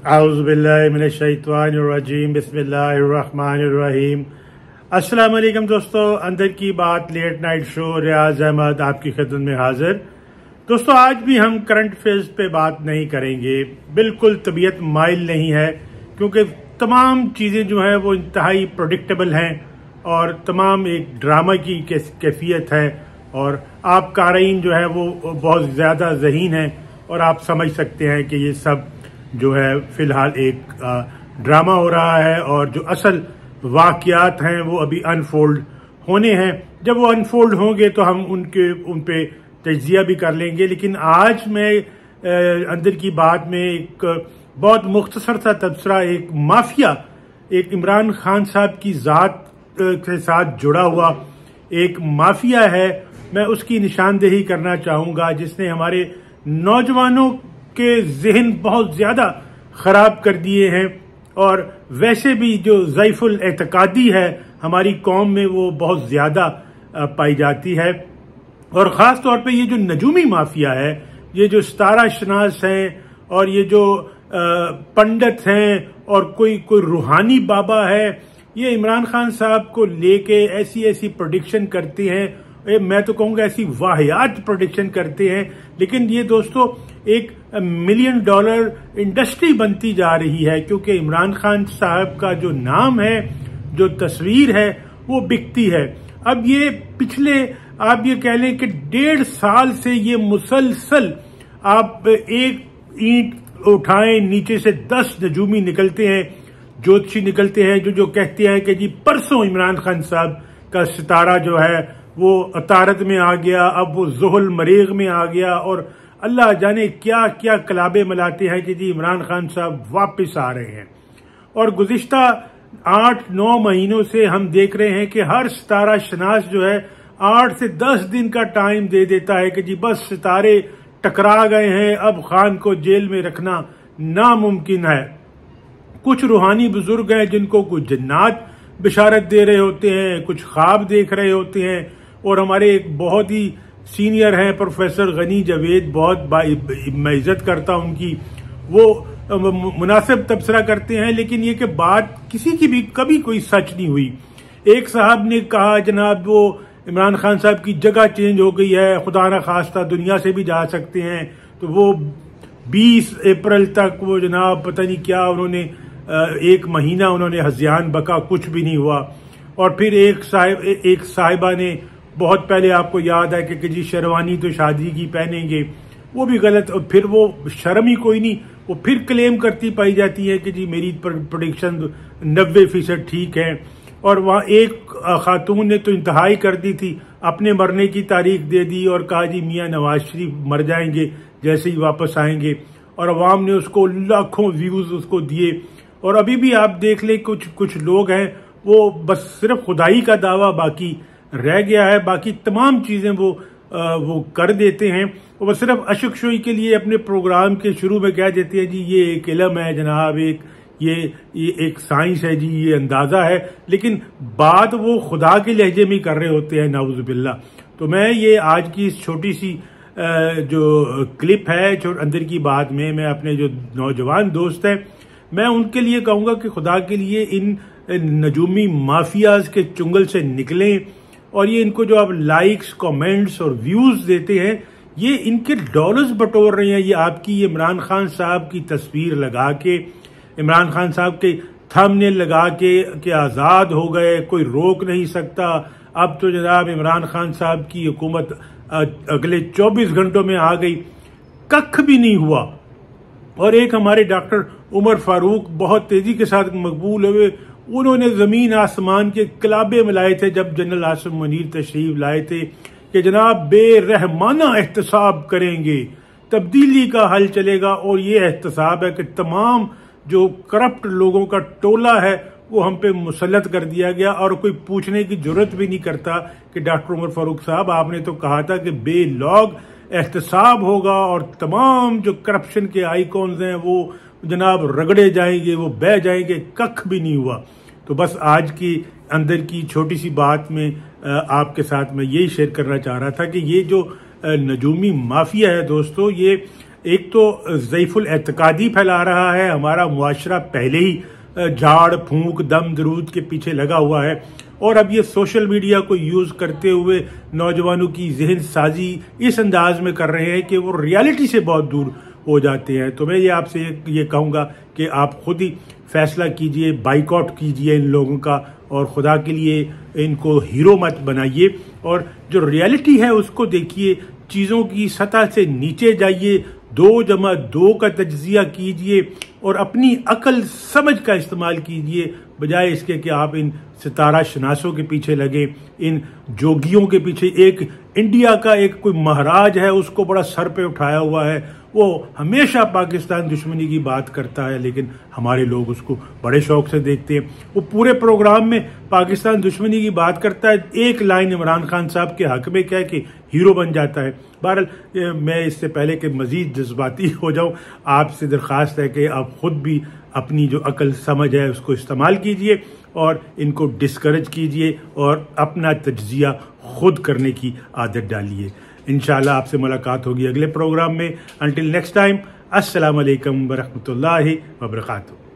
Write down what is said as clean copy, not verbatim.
औज़ुबिल्लाहिमिनश्शैतानिर्रजीम बिस्मिल्लाहिर्रहमानिर्रहीम। अस्सलाम वालेकुम दोस्तों, अंदर की बात late night show Riyaz Ahmed आपकी खिदमत में हाजिर। दोस्तों, आज भी हम करंट अफेयर्स पे बात नहीं करेंगे। बिल्कुल तबीयत माइल नहीं है क्योंकि तमाम चीज़ें जो है वो इंतहाई प्रोडिक्टेबल हैं और तमाम एक ड्रामा की कैफियत है और आप कारीन जो है वो बहुत ज़्यादा ज़हीन हैं और आप समझ सकते हैं कि ये सब जो है फिलहाल एक ड्रामा हो रहा है और जो असल वाकयात हैं वो अभी अनफोल्ड होने हैं। जब वो अनफोल्ड होंगे तो हम उन पे तजिया भी कर लेंगे। लेकिन आज मैं अंदर की बात में एक बहुत मुख्तसर सा तबसरा एक माफिया, एक इमरान खान साहब की ज़ात के साथ जुड़ा हुआ एक माफिया है, मैं उसकी निशानदेही करना चाहूँगा जिसने हमारे नौजवानों के जहन बहुत ज्यादा खराब कर दिए हैं और वैसे भी जो ज़ईफुल एतकादी है हमारी कौम में वो बहुत ज्यादा पाई जाती है। और ख़ास तौर पे ये जो नजूमी माफिया है, ये जो सितारा शनास हैं और ये जो पंडित हैं और कोई रूहानी बाबा है, ये इमरान खान साहब को लेके ऐसी ऐसी प्रेडिक्शन करते हैं, मैं तो कहूँगा ऐसी वाहियात प्रेडिक्शन करते हैं। लेकिन ये दोस्तों एक $1 मिलियन इंडस्ट्री बनती जा रही है क्योंकि इमरान खान साहब का जो नाम है, जो तस्वीर है, वो बिकती है। अब ये पिछले आप ये कह लें कि 1.5 साल से ये मुसलसल आप एक ईंट उठाएं नीचे से 10 नजूमी निकलते हैं, ज्योतिषी निकलते हैं जो कहते हैं कि जी परसों इमरान खान साहब का सितारा जो है वो अतारत में आ गया, अब वो ज़ुहल मरीग में आ गया और अल्लाह जाने क्या क्या कलाबे मिलाते हैं कि जी इमरान खान साहब वापस आ रहे हैं। और गुज़िश्ता 8-9 महीनों से हम देख रहे हैं कि हर सितारा शनास जो है 8 से 10 दिन का टाइम दे देता है कि जी बस सितारे टकरा गए हैं, अब खान को जेल में रखना नामुमकिन है। कुछ रूहानी बुजुर्ग हैं जिनको कुछ जन्नात बिशारत दे रहे होते हैं, कुछ ख्वाब देख रहे होते हैं और हमारे एक बहुत ही सीनियर हैं प्रोफेसर गनी जवेद, बहुत मैं इज्जत करता हूं उनकी, वो मुनासिब तबसरा करते हैं। लेकिन ये कि बात किसी की भी कभी कोई सच नहीं हुई। एक साहब ने कहा जनाब वो इमरान खान साहब की जगह चेंज हो गई है, खुदा ना खास्ता दुनिया से भी जा सकते हैं, तो वो 20 अप्रैल तक वो जनाब पता नहीं क्या उन्होंने 1 महीना उन्होंने हज़ियान बका, कुछ भी नहीं हुआ। और फिर एक साहिबा ने बहुत पहले आपको याद है कि जी शेरवानी तो शादी की पहनेंगे, वो भी गलत, और फिर वो शर्म ही कोई नहीं, वो फिर क्लेम करती पाई जाती है कि जी मेरी प्रेडिक्शन 90% ठीक है। और वहाँ एक खातून ने तो इंतहाई कर दी थी, अपने मरने की तारीख दे दी और कहा जी मियाँ नवाज शरीफ मर जाएंगे जैसे ही वापस आएंगे, और अवाम ने उसको लाखों व्यूज उसको दिए। और अभी भी आप देख लें कुछ लोग हैं वो बस सिर्फ खुदाई का दावा बाकी रह गया है, बाकी तमाम चीजें वो कर देते हैं। वो बस सिर्फ अशकशोई के लिए अपने प्रोग्राम के शुरू में कह देते हैं जी ये एक इल्म है जनाब, ये एक साइंस है जी, ये अंदाजा है, लेकिन बात वो खुदा के लहजे में कर रहे होते हैं, नाउजुबिल्ला। तो मैं ये आज की इस छोटी सी जो क्लिप है अंदर की बात में, मैं अपने जो नौजवान दोस्त हैं मैं उनके लिए कहूंगा कि खुदा के लिए इन नजूमी माफियाज के चुंगल से निकलें और ये इनको जो आप लाइक्स, कमेंट्स और व्यूज देते हैं, ये इनके डॉलर्स बटोर रहे हैं। ये आपकी ये इमरान खान साहब की तस्वीर लगा के, इमरान खान साहब के थंबनेल लगा के आजाद हो गए, कोई रोक नहीं सकता। अब तो जनाब इमरान खान साहब की हुकूमत अगले 24 घंटों में आ गई, कख भी नहीं हुआ। और एक हमारे डॉक्टर उमर फारूक बहुत तेजी के साथ मकबूल हुए, उन्होंने जमीन आसमान के कलाबे मिलाए थे जब जनरल आसिम मुनीर तशरीफ लाए थे कि जनाब बेरहमाना एहतसाब करेंगे, तब्दीली का हल चलेगा। और ये एहतसाब है कि तमाम जो करप्ट लोगों का टोला है वो हम पे मुसल्लत कर दिया गया और कोई पूछने की जरूरत भी नहीं करता कि डॉक्टर उमर फारूक साहब आपने तो कहा था कि बेलॉग एहतसाब होगा और तमाम जो करप्शन के आइकॉन्स हैं वो जनाब रगड़े जाएंगे, वो बह जाएंगे, कख भी नहीं हुआ। तो बस आज की अंदर की छोटी सी बात में आपके साथ मैं यही शेयर करना चाह रहा था कि ये जो नजूमी माफिया है दोस्तों, ये ایک تو ضعیف الاعتقادی پھیلا رہا ہے، ہمارا معاشرہ پہلے ہی جھاڑ پھونک دم درود کے پیچھے لگا ہوا ہے، اور اب یہ سوشل میڈیا کو یوز کرتے ہوئے نوجوانوں کی ذہن سازی اس انداز میں کر رہے ہیں کہ وہ ریالٹی سے بہت دور ہو جاتے ہیں۔ تو میں یہ آپ سے یہ کہوں گا کہ آپ خود ہی فیصلہ کیجئے، بائیکاٹ کیجئے ان لوگوں کا، اور خدا کے لیے ان کو ہیرو مت بنائیے، اور جو ریالٹی ہے اس کو دیکھیے، چیزوں کی سطح سے نیچے جائیے، 2+2 کا تجزیہ کیجئے اور اپنی عقل سمجھ کا استعمال کیجئے، بجائے اس کے کہ آپ ان ستارہ شناسوں کے پیچھے لگے، ان جوگیوں کے پیچھے۔ ایک انڈیا کا ایک کوئی مہاراج ہے، اس کو بڑا سر پہ اٹھایا ہوا ہے، وہ ہمیشہ پاکستان دشمنی کی بات کرتا ہے، لیکن ہمارے لوگ اس کو بڑے شوق سے دیکھتے ہیں۔ وہ پورے پروگرام میں پاکستان دشمنی کی بات کرتا ہے، ایک لائن عمران خان صاحب کے حق میں کہہ کے ہیرو بن جاتا ہے۔ بہرحال میں اس سے پہلے کہ مزید جذباتی ہو جاؤں، آپ سے درخواست ہے کہ آپ خود بھی اپنی جو عقل سمجھ ہے اس کو استعمال کیجئے اور ان کو ڈسکریج کیجئے اور اپنا تجزیہ خود کرنے کی عادت ڈالیے۔ انشاءاللہ آپ سے ملاقات ہوگی اگلے پروگرام میں۔ انٹل نیکسٹ ٹائم، السلام علیکم ورحمۃ اللہ وبرکاتہ۔